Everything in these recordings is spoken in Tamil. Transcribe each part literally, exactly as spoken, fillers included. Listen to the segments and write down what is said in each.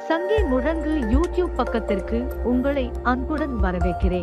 சங்கே முழங்கு யூடியூப் பக்கத்திற்கு உங்களை அன்புடன் வரவேற்கிறேன்.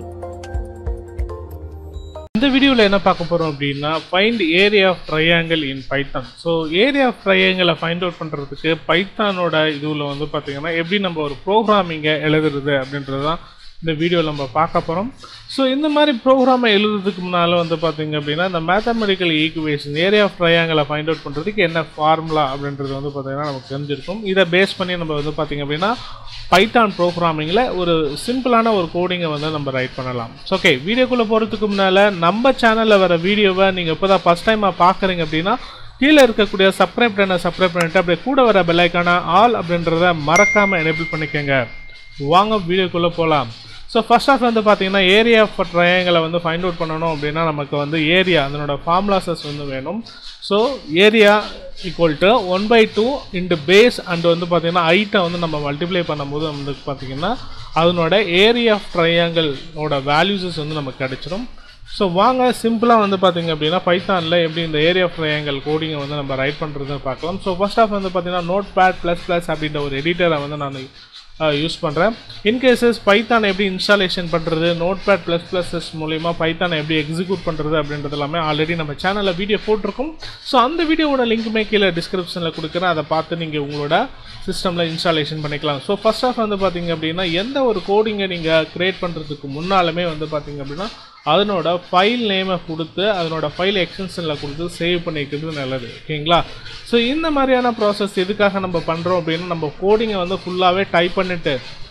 இந்த வீடியோவில் என்ன பார்க்க போகிறோம் அப்படின்னா find area of triangle in Python. So area of ட்ரையாங்கிளை ஃபைண்ட் அவுட் பண்ணுறதுக்கு பைத்தானோட இதுவில் வந்து பார்த்திங்கன்னா எப்படி நம்ம ஒரு ப்ரோக்ராமிங்கை எழுதுறது அப்படின்றது தான் இந்த வீடியோவில் நம்ம பார்க்க போகிறோம். ஸோ இந்த மாதிரி ப்ரோக்ராமை எழுதுறதுக்கு முன்னால் வந்து பார்த்திங்க அப்படின்னா இந்த மேத்தமெட்டிக்கல் ஈக்குவேஷன் ஏரியா ஆஃப் ட்ரையாங்கிளை ஃபைண்ட் அவுட் பண்ணுறதுக்கு என்ன ஃபார்முலா அப்படின்றது வந்து பார்த்திங்கன்னா நமக்கு தெரிஞ்சிருக்கும். இதை பேஸ் பண்ணி நம்ம வந்து பார்த்திங்க அப்படின்னா பைத்தான் ப்ரோக்ராமிங்கில் ஒரு சிம்பிளான ஒரு கோடிங்கை வந்து நம்ம ரைட் பண்ணலாம். ஓகே, வீடியோக்குள்ளே போகிறதுக்கு முன்னால் நம்ம சேனலில் வர வீடியோவை நீங்கள் இப்போ தான் ஃபஸ்ட் டைமாக பார்க்குறீங்க அப்படின்னா கீழே இருக்கக்கூடிய சப்ஸ்கிரைப் பண்ண சப்ஸ்கிரைப் பண்ணிட்டு அப்படியே கூட வர பெல்லைக்கான ஆல் அப்படின்றத மறக்காமல் எனேபிள் பண்ணிக்கோங்க. வாங்க வீடியோக்குள்ளே போகலாம். ஸோ ஃபர்ஸ்ட் ஆஃப் வந்து பார்த்தீங்கன்னா ஏரியா ஆஃப் ட்ரையாங்கிளை வந்து ஃபைண்ட் அவுட் பண்ணணும் அப்படின்னா நமக்கு வந்து ஏரியா அதனோட ஃபார்முலாஸஸ் வந்து வேணும். So area equal to one by two into base and வந்து பார்த்தீங்கன்னா ஹைட்டை வந்து நம்ம மல்டிப்ளை பண்ணும்போது வந்து பார்த்தீங்கன்னா அதனோட ஏரியா ஆஃப் ட்ரையாங்கிளோட வேல்யூஸஸ் வந்து நமக்கு கிடைச்சிடும். ஸோ வாங்க சிம்பிளாக வந்து பார்த்திங்க அப்படின்னா பைத்தானில் எப்படி இந்த ஏரியா ஆஃப் ட்ரையாங்கிள் கோடிங்கை வந்து நம்ம ரைட் பண்ணுறதுன்னு பார்க்கலாம். ஸோ ஃபர்ஸ்ட் ஆஃப் வந்து பார்த்திங்கன்னா நோட் பேட் ப்ளஸ் ப்ளஸ் அப்படின்ற ஒரு எடிட்டரை வந்து நான் யூஸ் பண்ணுறேன். இன்கேசஸ் பைத்தான் எப்படி இன்ஸ்டாலேஷன் பண்ணுறது, நோட் பேட் ப்ளஸ் ப்ளஸ் மூலிமா பைத்தானை எப்படி எக்ஸிக்யூட் பண்ணுறது அப்படின்றது எல்லாமே ஆல்ரெடி நம்ம சேனலில் வீடியோ போட்டிருக்கோம். ஸோ அந்த வீடியோவோட லிங்க்குமே கீழே டிஸ்கிரிப்ஷனில் கொடுக்குறேன், அதை பார்த்து நீங்கள் உங்களோட சிஸ்டமில் இன்ஸ்டாலேஷன் பண்ணிக்கலாம். ஸோ ஃபர்ஸ்ட் ஆஃப் வந்து பார்த்திங்க அப்படின்னா எந்த ஒரு கோடிங்கை நீங்கள் க்ரியேட் பண்ணுறதுக்கு முன்னாலுமே வந்து பார்த்திங்க அப்படின்னா அதனோட ஃபைல் நேமை கொடுத்து அதனோட ஃபைல் எக்ஸ்டென்ஷனில் கொடுத்து சேவ் பண்ணிக்கிறது நல்லது. ஓகேங்களா? ஸோ இந்த மாதிரியான ப்ராசஸ் எதுக்காக நம்ம பண்ணுறோம் அப்படின்னா நம்ம கோடிங்கை வந்து ஃபுல்லாகவே டைப் பண்ணிவிட்டு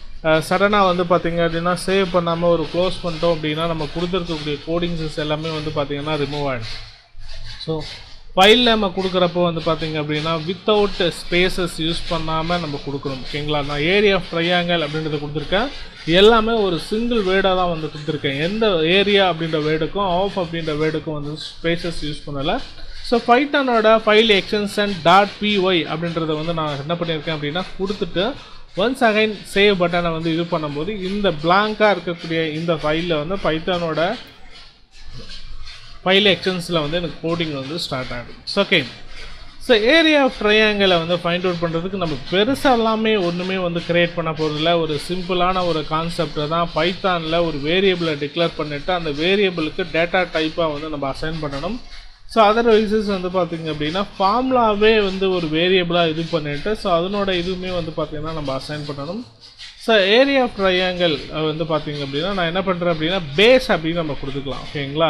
சடனாக வந்து பார்த்திங்க அப்படின்னா சேவ் பண்ணாமல் ஒரு க்ளோஸ் பண்ணிட்டோம் அப்படின்னா நம்ம கொடுத்துருக்கக்கூடிய கோடிங்ஸஸ் எல்லாமே வந்து பார்த்திங்கன்னா ரிமூவ் ஆகிடும். ஸோ ஃபைல் நம்ம கொடுக்குறப்போ வந்து பார்த்திங்க அப்படின்னா வித்தவுட் ஸ்பேசஸ் யூஸ் பண்ணாமல் நம்ம கொடுக்குறோம். ஓகேங்களா? நான் ஏரியா ஆஃப் ட்ரையாங்கிள் அப்படின்றத கொடுத்துருக்கேன். எல்லாமே ஒரு சிங்கிள் வேர்டாக தான் வந்து கொடுத்துருக்கேன். எந்த ஏரியா அப்படின்ற வேர்டுக்கும் ஆஃப் அப்படின்ற வேர்டுக்கும் வந்து ஸ்பேசஸ் யூஸ் பண்ணலை. ஸோ பைத்தானோட ஃபைல் எக்ஸ்டென்ஷன் டாட் பிஒய் அப்படின்றத வந்து நான் என்ன பண்ணியிருக்கேன் அப்படின்னா கொடுத்துட்டு ஒன்ஸ் அகைன் சேவ் பட்டனை வந்து இது பண்ணும்போது இந்த பிளாங்காக இருக்கக்கூடிய இந்த ஃபைலில் வந்து பைத்தானோட ஃபைல் எக்ஸ்டென்ஷனில் வந்து எனக்கு கோடிங் வந்து ஸ்டார்ட் ஆகிடும். ஓகே, ஸோ ஏரியா ஆஃப் ட்ரையாங்கிளை வந்து ஃபைண்ட் அவுட் பண்ணுறதுக்கு நம்ம பெருசாக எல்லாமே ஒன்றுமே வந்து க்ரியேட் பண்ண போகிறதில்ல. ஒரு சிம்பிளான ஒரு கான்செப்டை தான் பைத்தானில் ஒரு வேரியபிளை டிக்ளேர் பண்ணிவிட்டு அந்த வேரியபிளுக்கு டேட்டா டைப்பாக வந்து நம்ம அசைன் பண்ணணும். ஸோ அதர்வைசஸ் வந்து பார்த்திங்க அப்படின்னா ஃபார்முலாவே வந்து ஒரு வேரியபிளாக இது பண்ணிவிட்டு ஸோ அதனோட இதுவுமே வந்து பார்த்திங்கன்னா நம்ம அசைன் பண்ணணும். ஸோ ஏரியா ஆஃப் ட்ரையாங்கிள் வந்து பார்த்திங்க அப்படின்னா நான் என்ன பண்ணுறேன் அப்படின்னா பேஸ் அப்படின்னு நம்ம கொடுத்துக்கலாம். ஓகேங்களா?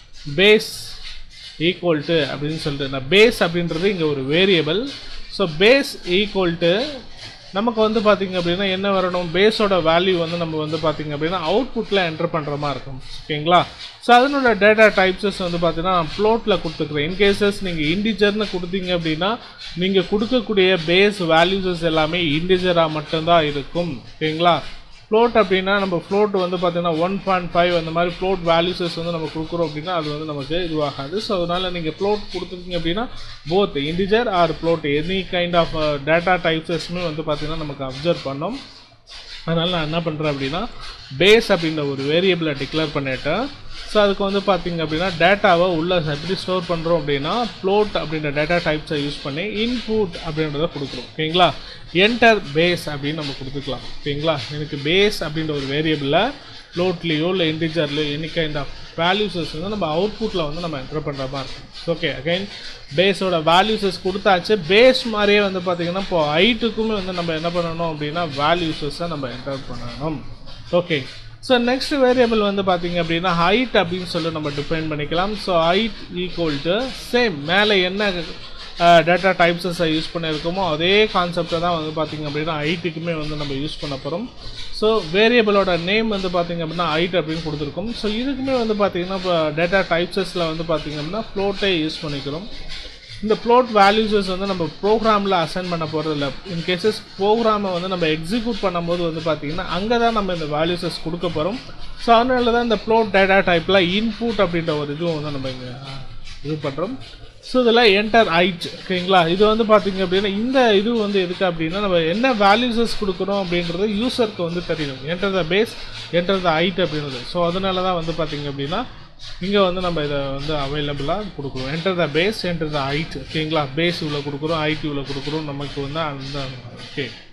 பேஸ் ஈக்குவல் டு அப்படின்னு சொல்லிட்டு நான் பேஸ் அப்படின்றது இங்கே ஒரு variable. So base equal to நமக்கு வந்து பார்த்திங்க அப்படின்னா என்ன வரணும், பேஸோட வேல்யூ வந்து நம்ம வந்து பார்த்திங்க அப்படின்னா அவுட்புட்டில் என்டர் பண்ணுற மாதிரி இருக்கும். ஓகேங்களா? ஸோ அதனோட டேட்டா டைப்ஸஸ் வந்து பார்த்திங்கன்னா நான் ஃப்ளோட்டில் கொடுத்துக்கிறேன். இன்கேசஸ் நீங்கள் இன்டிஜர்னு கொடுத்தீங்க அப்படின்னா நீங்கள் கொடுக்கக்கூடிய பேஸ் வேல்யூஸஸ் எல்லாமே இன்டிஜராக மட்டும்தான் இருக்கும். ஓகேங்களா? ஃப்ளோட் அப்படின்னா நம்ம ஃப்ளோட் வந்து பார்த்திங்கன்னா ஒன் பாயிண்ட் ஃபைவ் அந்த மாதிரி ஃப்ளோட் வேல்யூஸஸ் வந்து நம்ம கொடுக்குறோம் அப்படின்னா அது வந்து நமக்கு இதுவாகாது. ஸோ அதனால் நீங்கள் ஃப்ளோட் கொடுத்துருக்கீங்க அப்படின்னா both integer or float any kind of data டைப்ஸஸ்மே வந்து பார்த்திங்கன்னா நமக்கு அப்சர்வ் பண்ணோம். அதனால் நான் என்ன பண்ணுறேன் அப்படின்னா பேஸ் அப்படின்ற ஒரு வேரியபிளை டிக்ளேர் பண்ணிவிட்டேன். ஸோ அதுக்கு வந்து பார்த்திங்க அப்படின்னா டேட்டாவை உள்ளே எப்படி ஸ்டோர் பண்ணுறோம் அப்படின்னா ஃப்ளோட் அப்படின்ற டேட்டா டைப்ஸை யூஸ் பண்ணி இன்புட் அப்படின்றத கொடுக்குறோம். ஓகேங்களா? என்டர் பேஸ் அப்படின்னு நம்ம கொடுத்துக்கலாம். ஓகேங்களா? எனக்கு பேஸ் அப்படின்ற ஒரு வேரியபிளில் ஃப்ளோட்லேயோ இல்லை இன்டிஜர்லையோ எனி கைண்ட் ஆஃப் வேல்யூஸஸ் வந்து நம்ம அவுட்புட்டில் வந்து நம்ம என்டர் பண்ணுற மாதிரி இருக்கும். ஓகே, அகைன் பேஸோட வேல்யூஸஸ் கொடுத்தாச்சு. பேஸ் மாதிரியே வந்து பார்த்திங்கன்னா இப்போ ஹைட்டுக்குமே வந்து நம்ம என்ன பண்ணணும் அப்படின்னா வேல்யூஸஸை நம்ம என்டர் பண்ணணும். ஓகே, ஸோ நெக்ஸ்ட் வேரியபிள் வந்து பார்த்திங்க அப்படின்னா ஹைட் அப்படின்னு சொல்லி நம்ம டிஃபைன் பண்ணிக்கலாம். So height equal to same மேலே என்ன டேட்டா டைப்ஸஸை யூஸ் பண்ணியிருக்கோமோ அதே கான்செப்டை தான் வந்து பார்த்திங்க அப்படின்னா ஹைட்டுக்குமே வந்து நம்ம யூஸ் பண்ண போகிறோம். ஸோ வேரியபிளோட நேம் வந்து பார்த்திங்க அப்படின்னா ஹைட் அப்படின்னு கொடுத்துருக்கோம். ஸோ இதுக்குமே வந்து பார்த்திங்கன்னா இப்போ டேட்டா டைப்ஸஸில் வந்து பார்த்திங்க அப்படின்னா ஃப்ளோட்டே யூஸ் பண்ணிக்கிறோம். இந்த ஃப்ளோட் வேல்யூஸஸ் வந்து நம்ம ப்ரோக்ராமில் அசைன் பண்ண போகிறது இல்லை. இன்கேசஸ் ப்ரோக்ராமை வந்து நம்ம எக்ஸிக்யூட் பண்ணும்போது வந்து பார்த்திங்கன்னா அங்கே தான் நம்ம இந்த வேல்யூஸஸ் கொடுக்க போகிறோம். ஸோ அதனால தான் இந்த ஃப்ளோட் டேட்டா டைப்பில் இன்புட் அப்படின்ற ஒரு இதுவும் வந்து நம்ம இங்கே இது பண்ணுறோம். ஸோ இதில் என்டர் ஹைட். ஓகேங்களா? இது வந்து பார்த்திங்க அப்படின்னா இந்த இது வந்து எதுக்கு அப்படின்னா நம்ம என்ன வேல்யூஸஸ் கொடுக்குறோம் அப்படின்றது யூசருக்கு வந்து தெரியணும். Enter the base, enter the height அப்படின்றது. ஸோ அதனால தான் வந்து பார்த்திங்க அப்படின்னா இங்கே வந்து நம்ம இதை வந்து அவைலபிளாக கொடுக்குறோம். Enter the base, enter the height. ஓகேங்களா? பேஸ் இவ்வளோ கொடுக்குறோம், ஹைட் இவ்வளோ கொடுக்குறோம் நமக்கு வந்து அந்த. ஓகே,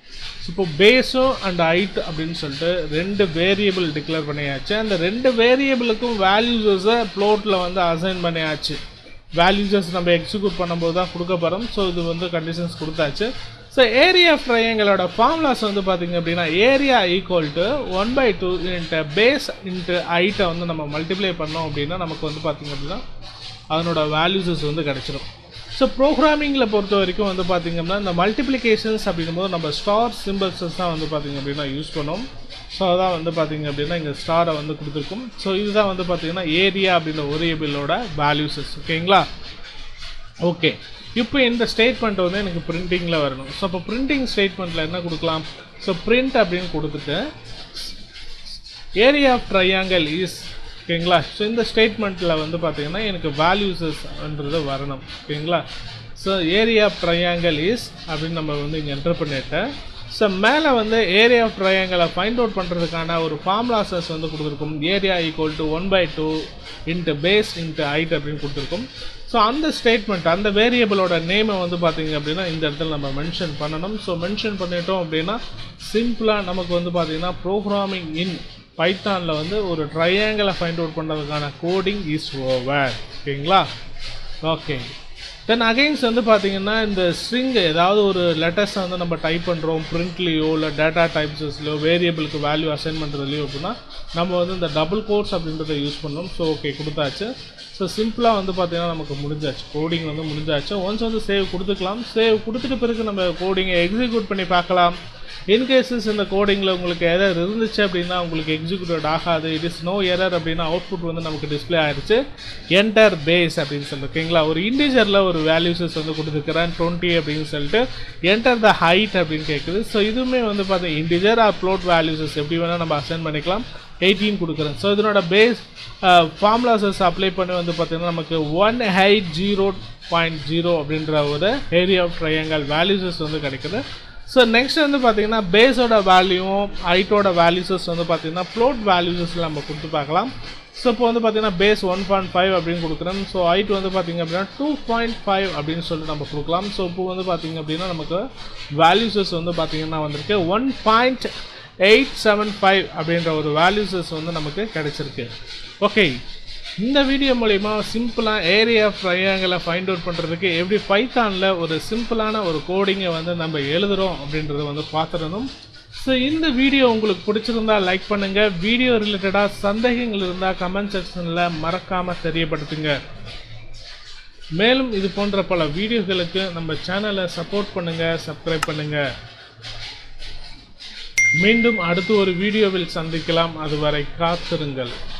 இப்போ பேஸும் அண்ட் ஹைட் அப்படின்னு சொல்லிட்டு ரெண்டு வேரியபிள் டிக்ளேர் பண்ணியாச்சு. அந்த ரெண்டு வேரியபிளுக்கும் வேல்யூஸஸை ப்ளோட்டில் வந்து அசைன் பண்ணியாச்சு. வேல்யூஸஸ் நம்ம எக்ஸிக்யூட் பண்ணும்போது தான் கொடுக்க போகிறோம். ஸோ இது வந்து கண்டிஷன்ஸ் கொடுத்தாச்சு. ஸோ ஏரியா ஆஃப் ட்ரையாங்கிளோட ஃபார்முலாஸ் வந்து பார்த்திங்க அப்படின்னா area equal to one by two into base into ஹைட்டை வந்து நம்ம மல்டிப்ளை பண்ணோம் அப்படின்னா நமக்கு வந்து பார்த்திங்க அப்படின்னா அதனோட வேல்யூஸஸ் வந்து கிடச்சிடும். ஸோ ப்ரோக்ராமிங்கில் பொறுத்த வரைக்கும் வந்து பார்த்திங்கன்னா இந்த மல்டிப்ளிகேஷன்ஸ் அப்படிங்கும்போது நம்ம ஸ்டார் சிம்பிள்ஸஸ் தான் வந்து பார்த்திங்க அப்படின்னா யூஸ் பண்ணோம். ஸோ அதான் வந்து பார்த்திங்க அப்படின்னா இங்கே ஸ்டாரை வந்து கொடுத்துருக்கும். ஸோ இதுதான் வந்து பார்த்திங்கன்னா ஏரியா அப்படின்ற வேரியபிளோட வேல்யூஸஸ். ஓகேங்களா? ஓகே, இப்போ இந்த ஸ்டேட்மெண்ட் வந்து எனக்கு பிரிண்டிங்கில் வரணும். ஸோ இப்போ பிரிண்டிங் ஸ்டேட்மெண்ட்டில் என்ன கொடுக்கலாம்? ஸோ பிரிண்ட் அப்படின்னு கொடுத்துட்டு ஏரியா ஆஃப் ட்ரையாங்கிள் இஸ், ஓகேங்களா? ஸோ இந்த ஸ்டேட்மெண்ட்டில் வந்து பார்த்திங்கன்னா எனக்கு வேல்யூஸஸ்ன்றது வரணும். ஓகேங்களா? So area of triangle is அப்படின்னு நம்ம வந்து இங்கே என்டர் பண்ணிவிட்டேன். ஸோ மேலே வந்து ஏரியா ஆஃப் ட்ரையாங்கிளை ஃபைண்ட் அவுட் பண்ணுறதுக்கான ஒரு ஃபார்முலாஸஸ் வந்து கொடுத்துருக்கும். Area equal to one by two into base into height அப்படின்னு கொடுத்துருக்கும். ஸோ அந்த ஸ்டேட்மெண்ட் அந்த வேரியபிளோட நேமை வந்து பார்த்திங்க அப்படின்னா இந்த இடத்துல நம்ம மென்ஷன் பண்ணணும். ஸோ மென்ஷன் பண்ணிட்டோம் அப்படின்னா சிம்பிளாக நமக்கு வந்து பார்த்திங்கன்னா ப்ரோக்ராமிங் இன் பைத்தானில் வந்து ஒரு ட்ரையாங்கிளை ஃபைண்ட் அவுட் பண்ணுறதுக்கான கோடிங் இஸ் ஓவர். ஓகேங்களா? ஓகே, தென் அகைன்ஸ் வந்து பார்த்திங்கன்னா இந்த ஸ்ட்ரிங் ஏதாவது ஒரு லெட்டர்ஸை வந்து நம்ம டைப் பண்ணுறோம் பிரிண்ட்லேயோ இல்லை டேட்டா டைப்ஸஸ்லையோ வேரியபிளுக்கு வேல்யூ அசைன் பண்ணுறதுலையோ அப்படின்னா நம்ம வந்து இந்த டபுள் கோட்ஸ் அப்படின்றத யூஸ் பண்ணோம். ஸோ ஓகே கொடுத்தாச்சு. ஸோ சிம்பிளாக வந்து பார்த்திங்கன்னா நமக்கு முடிஞ்சாச்சு, கோடிங் வந்து முடிஞ்சாச்சு. ஒன்ஸ் வந்து சேவ் கொடுத்துக்கலாம். சேவ் கொடுத்துட்டு பிறகு நம்ம கோடிங்கை எக்ஸிக்யூட் பண்ணி பார்க்கலாம். இன்கேஸஸ் இந்த கோடிங்கில் உங்களுக்கு எரர் இருந்துச்சு அப்படின்னா உங்களுக்கு எக்ஸிக்யூட் ஆகாது. இட் இஸ் நோ எரர் அப்படின்னா அவுட்புட் வந்து நமக்கு டிஸ்பிளே ஆகிடுச்சு என்டர் பேஸ் அப்படின்னு சொல்லிட்டு. ஓகேங்களா? ஒரு இன்டிஜரில் ஒரு வேல்யூஸஸ் வந்து கொடுத்துருக்கிறேன் டுவெண்ட்டி அப்படின்னு சொல்லிட்டு என்டர் த ஹைட் அப்படின்னு கேட்குது. ஸோ இதுவுமே வந்து பார்த்தீங்கன்னா இன்டிஜர் ஆர் ப்ளோட் வேல்யூஸஸ் எப்படி வேணால் நம்ம அசைன் பண்ணிக்கலாம். எயிட்டீன் கொடுக்குறேன். ஸோ இதனோட பேஸ் ஃபார்முலாஸஸ் அப்ளை பண்ணி வந்து பார்த்திங்கன்னா நமக்கு one eight zero point zero அப்படின்ற ஒரு ஏரியா ஆஃப் ட்ரையாங்கிள் வேல்யூஸஸ் வந்து கிடைக்குது. ஸோ நெக்ஸ்ட் வந்து பார்த்திங்கன்னா பேஸோட வேல்யூவும் ஹைட்டோட வேல்யூஸஸ் வந்து பார்த்திங்கன்னா ப்ளோட் வேல்யூஸஸில் நம்ம கொடுத்து பார்க்கலாம். ஸோ இப்போ வந்து பார்த்திங்கன்னா பேஸ் ஒன் பாயிண்ட் ஃபைவ் அப்படின்னு கொடுக்குறேன். ஸோ ஹைட் வந்து பார்த்திங்க அப்படின்னா டூ பாயிண்ட் ஃபைவ் அப்படின்னு சொல்லிட்டு நம்ம கொடுக்கலாம். ஸோ இப்போ வந்து பார்த்திங்க அப்படின்னா நமக்கு வேல்யூஸஸ் வந்து பார்த்திங்கன்னா வந்திருக்கு one point eight seven five அப்படின்ற ஒரு வேல்யூஸஸ் வந்து நமக்கு கிடைச்சிருக்கு. ஓகே, இந்த வீடியோ மூலிமா சிம்பிளாக ஏரியா ஆஃப் ட்ரையாங்கிளை ஃபைண்ட் அவுட் பண்ணுறதுக்கு எப்படி பைத்தானில் ஒரு சிம்பிளான ஒரு கோடிங்கை வந்து நம்ம எழுதுகிறோம் அப்படின்றத வந்து பார்த்துருந்தோம். ஸோ இந்த வீடியோ உங்களுக்கு பிடிச்சிருந்தால் லைக் பண்ணுங்கள். வீடியோ ரிலேட்டடாக சந்தேகங்கள் இருந்தால் கமெண்ட் செக்ஷனில் மறக்காமல் தெரியப்படுத்துங்க. மேலும் இது போன்ற பல வீடியோகளுக்கு நம்ம சேனலை சப்போர்ட் பண்ணுங்கள், சப்ஸ்கிரைப் பண்ணுங்கள். மீண்டும் அடுத்து ஒரு வீடியோவில் சந்திக்கலாம். அதுவரை காத்திருங்கள்.